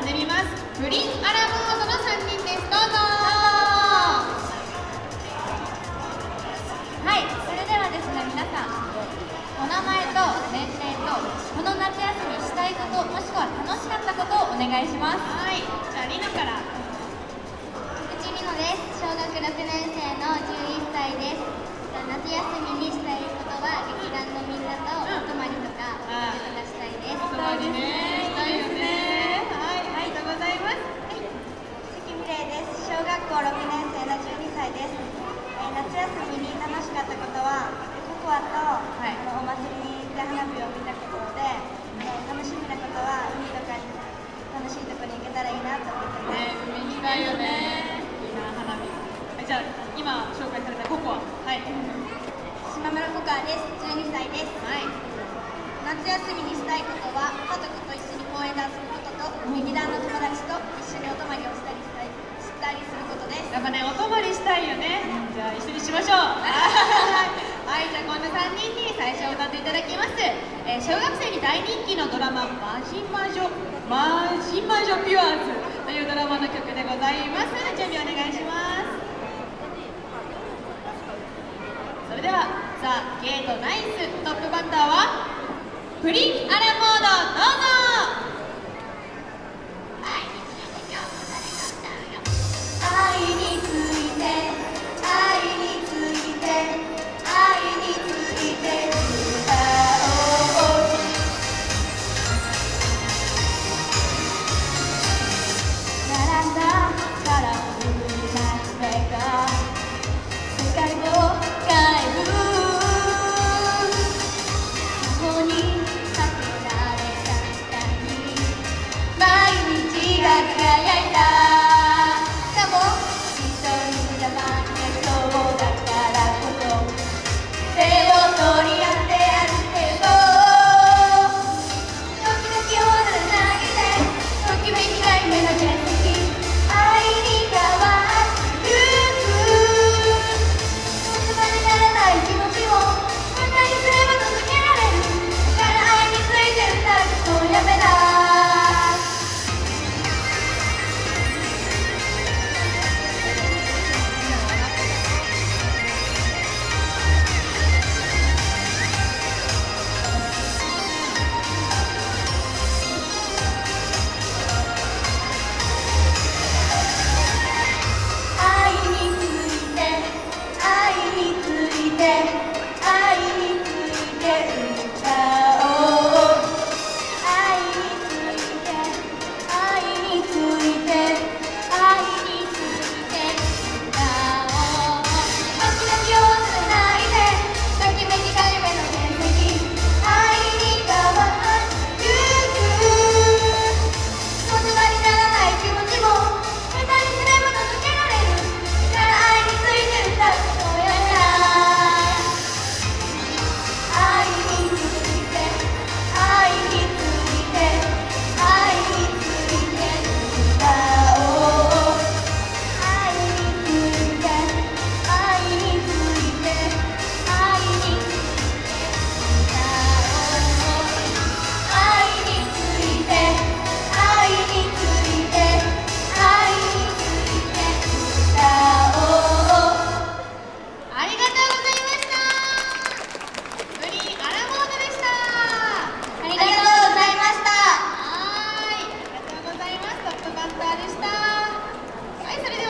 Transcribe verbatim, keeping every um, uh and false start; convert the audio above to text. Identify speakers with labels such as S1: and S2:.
S1: んでみます。プリンアラモードのさんにんです。どうぞ。
S2: はい、それではですね、皆さんお名前と年齢とこの夏休みしたいこと、もしくは楽しかったことをお願いします。
S1: はい、じゃあリノから。
S3: 菊池里乃です。小学ろくねん生のじゅういっさいです。夏休みにしたいことは劇団のみんなとお泊まりとかお出かけしたいです。
S1: お泊まりね、したいよね。はい、ありがとうございます。
S3: はい、関美玲です。小学校ろくねん生のじゅうにさいです。えー、夏休みに楽しかったことはココアと、はい、あのお祭りに行って花火を見たことで、あの楽しみなことは海とかに楽しいところに行けたらいいなと思ってます。
S1: ね、海行きたいよね。いいな、花火。はい、じゃあ今紹介されたココア。はい。
S3: 島村ココアです。じゅうにさいです。
S1: はい。
S3: 夏休みにしたいことは家族と一緒に公園で遊ぶことと劇団の友達と一緒にお泊まりをしたりしたりしたりすることです。
S1: やっぱね、お泊まりしたいよね。じゃあ一緒にしましょう。はい、じゃあこんなさんにんに最初歌っていただきます。えー、小学生に大人気のドラマ「マジ魔女マジ魔女ピュアーズ」というドラマの曲でございます。準備お願いします。それではザ・ゲートナインストップバッターはプリンアラモード、どうぞ。